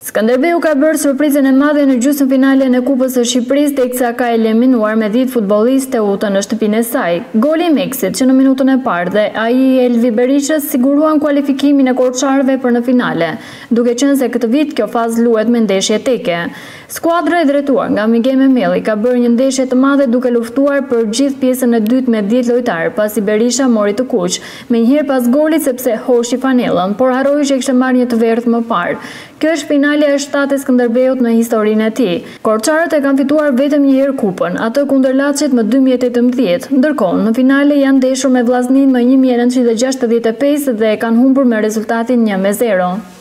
Skënderbeu ka bërë surprizën e madhe në gjysmëfinalen e Kupës së Shqipërisë, teksa ka eliminuar me 10 futbollistë Teuta në shtëpinë e saj. Goli i Meksit që në minutën e parë dhe ai i Elvi Berishës siguruan kualifikimin e korçarëve për në finale, duke qenë se këtë vit kjo fazë luhet me ndeshje teke. Skuadra e drejtuar nga Miguel Memeli ka bërë një ndeshje të madhe duke luftuar për gjithë pjesën e dytë me 10 lojtarë, pasi Berisha mori të kuq, menjëherë pas golit sepse hoshi fanellën, por harroi që kishte marrë një të verdhë më parë. Kjo është finalja e 7 e Skënderbeut në historinë e tij. Korçarët e kanë fituar vetëm një herë kupën, atë kundër Laçit më 2018, ndërkohë në finale janë ndeshur me Vllaznin më 1965 dhe kanë humbur me rezultatin 1-0.